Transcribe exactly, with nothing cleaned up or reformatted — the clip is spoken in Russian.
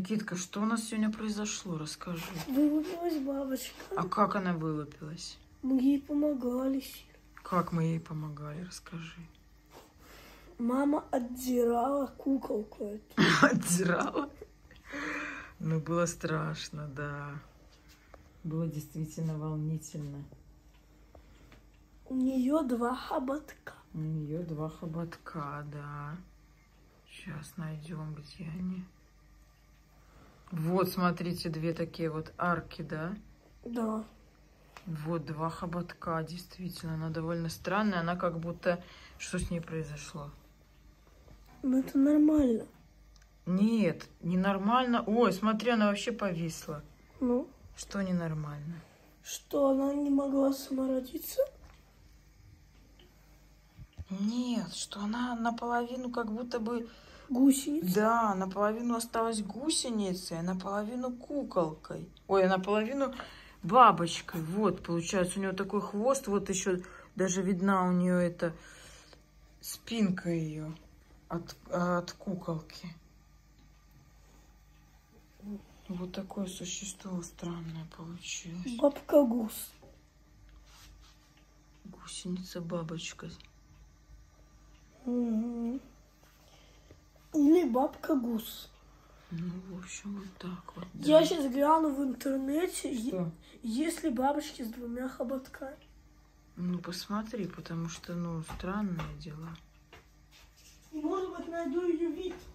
Никитка, что у нас сегодня произошло? Расскажи. Вылупилась бабочка. А как она вылупилась? Мы ей помогали. Как мы ей помогали? Расскажи. Мама отдирала куколку эту. Отдирала? Ну, было страшно, да. Было действительно волнительно. У нее два хоботка. У нее два хоботка, да. Сейчас найдем, где они. Вот, смотрите, две такие вот арки, да? Да. Вот два хоботка, действительно. Она довольно странная. Она как будто... Что с ней произошло? Ну, это нормально. Нет, ненормально. Ой, смотри, она вообще повисла. Ну? Что ненормально? Что, она не могла самородиться? Нет, что она наполовину как будто бы... Гусеница? Да, наполовину осталась гусеницей, а наполовину куколкой. Ой, а наполовину бабочкой. Вот, получается, у нее такой хвост. Вот еще даже видна у нее эта спинка ее от, от куколки. Вот такое существо странное получилось. Бабка-гус. Гусеница-бабочка. Угу. Или бабка-гус. Ну, в общем, вот так вот. Да. Я сейчас гляну в интернете, Что? есть ли бабочки с двумя хоботками. Ну, посмотри, потому что, ну, странные дела. Может быть, найду ее вид.